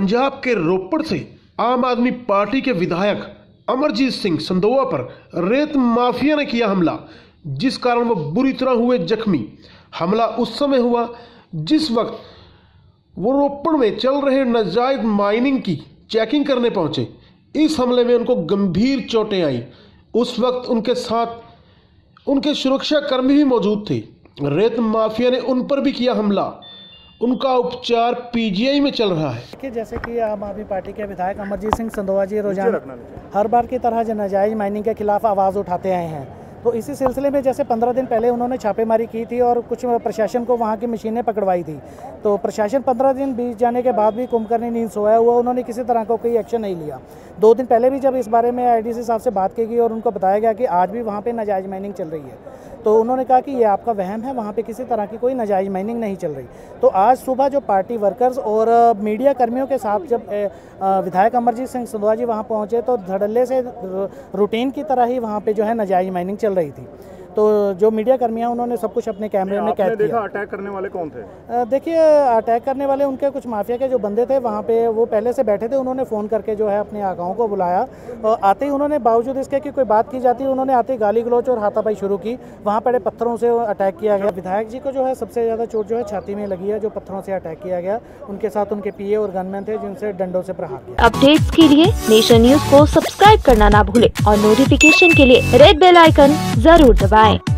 पंजाब के रोपड़ से आम आदमी पार्टी के विधायक अमरजीत सिंह संदोआ पर रेत माफिया ने किया हमला, जिस कारण वो बुरी तरह हुए जख्मी। हमला उस समय हुआ जिस वक्त वो रोपड़ में चल रहे नाजायज माइनिंग की चेकिंग करने पहुंचे। इस हमले में उनको गंभीर चोटें आई। उस वक्त उनके साथ उनके सुरक्षा कर्मी भी मौजूद थे। रेत माफिया ने उन पर भी किया हमला। उनका उपचार पीजीआई में चल रहा है। कि जैसे कि आम आदमी पार्टी के विधायक अमरजीत सिंह संदोआ जी रोजाना हर बार की तरह जो नाजायज माइनिंग के खिलाफ आवाज़ उठाते आए हैं, तो इसी सिलसिले में जैसे 15 दिन पहले उन्होंने छापेमारी की थी और कुछ प्रशासन को वहाँ की मशीनें पकड़वाई थी। तो प्रशासन 15 दिन बीत जाने के बाद भी कुंभकर्णी नींद सोया हुआ, उन्होंने किसी तरह का कोई एक्शन नहीं लिया। 2 दिन पहले भी जब इस बारे में आईडीसी साहब से बात की गई और उनको बताया गया कि आज भी वहाँ पे नाजायज माइनिंग चल रही है, तो उन्होंने कहा कि ये आपका वहम है, वहाँ पे किसी तरह की कोई नाजायज माइनिंग नहीं चल रही। तो आज सुबह जो पार्टी वर्कर्स और मीडिया कर्मियों के साथ जब विधायक अमरजीत सिंह संदोआ जी वहाँ पहुँचे, तो धड़ल्ले से रूटीन की तरह ही वहाँ पे जो है नाजायज माइनिंग चल रही थी। तो जो मीडिया कर्मियाँ उन्होंने सब कुछ अपने कैमरे में कैद किया। देखा अटैक करने वाले कौन थे? देखिए, अटैक करने वाले उनके कुछ माफिया के जो बंदे थे वहाँ पे, वो पहले से बैठे थे। उन्होंने फ़ोन करके जो है अपने आकाओं को बुलाया और आते ही उन्होंने, बावजूद इसके कि कोई बात की जाती, उन्होंने आते ही गाली गलौच और हाथापाई शुरू की। वहाँ पड़े पत्थरों से अटैक किया गया। विधायक जी को जो है सबसे ज़्यादा चोट जो है छाती में लगी है, जो पत्थरों से अटैक किया गया। उनके साथ उनके पीए और गनमैन थे जिनसे डंडों से प्रहार किया। अपडेट्स के लिए नेशन न्यूज को सब्सक्राइब करना ना भूले और नोटिफिकेशन के लिए रेड बेल आइकन जरूर दबाएं।